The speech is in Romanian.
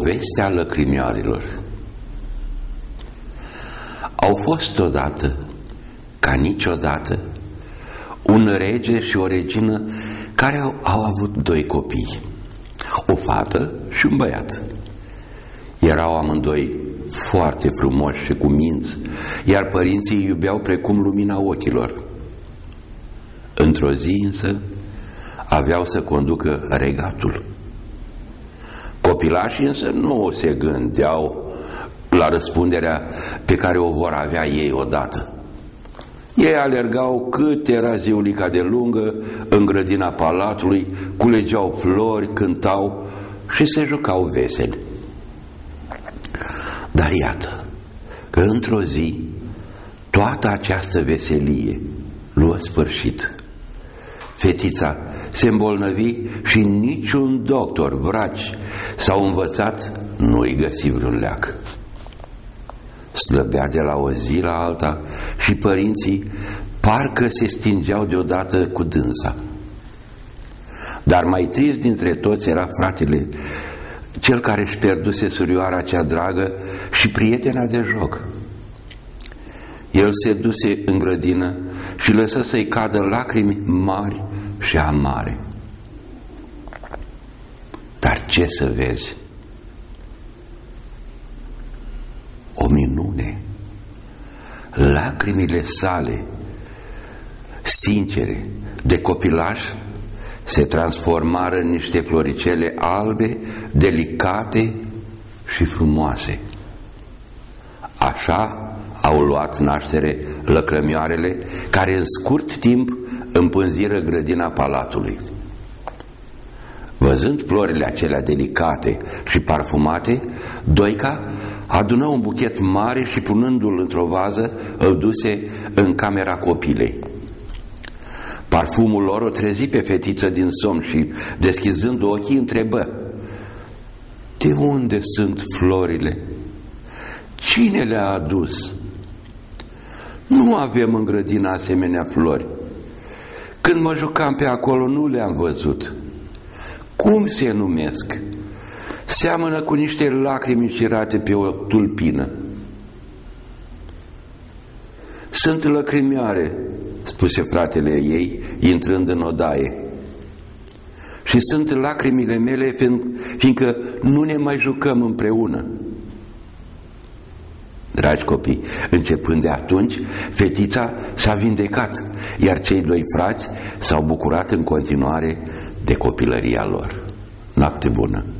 Povestea lăcrimioarelor. Au fost odată, ca niciodată, un rege și o regină care au avut doi copii, o fată și un băiat. Erau amândoi foarte frumoși și cu minți, iar părinții îi iubeau precum lumina ochilor. Într-o zi însă aveau să conducă regatul. Copilașii însă nu se gândeau la răspunderea pe care o vor avea ei odată. Ei alergau cât era ziulica de lungă în grădina palatului, culegeau flori, cântau și se jucau veseli. Dar iată că într-o zi toată această veselie luă sfârșit. Fetița se îmbolnăvi și niciun doctor, vraci sau învățat nu-i găsi vreun leac. Slăbea de la o zi la alta și părinții parcă se stingeau deodată cu dânsa. Dar mai trist dintre toți era fratele, cel care își pierduse surioara cea dragă și prietena de joc. El se duse în grădină și lăsă să-i cadă lacrimi mari și amare. Dar ce să vezi? O minune! Lacrimile sale, sincere, de copilaș, se transformară în niște floricele albe, delicate și frumoase. Așa au luat naștere lăcrămioarele, care în scurt timp împânziră grădina palatului. Văzând florile acelea delicate și parfumate, Doica adună un buchet mare și, punându-l într-o vază, îl duse în camera copilei. Parfumul lor o trezi pe fetiță din somn și, deschizând ochii, întrebă: de unde sunt florile? Cine le-a adus? Nu avem în grădină asemenea flori. Când mă jucam pe acolo nu le-am văzut. Cum se numesc? Seamănă cu niște lacrimi încirate pe o tulpină. Sunt lăcrimioare, spuse fratele ei, intrând în odaie. Și sunt lacrimile mele, fiindcă nu ne mai jucăm împreună. Dragi copii, începând de atunci, fetița s-a vindecat, iar cei doi frați s-au bucurat în continuare de copilăria lor. Noapte bună!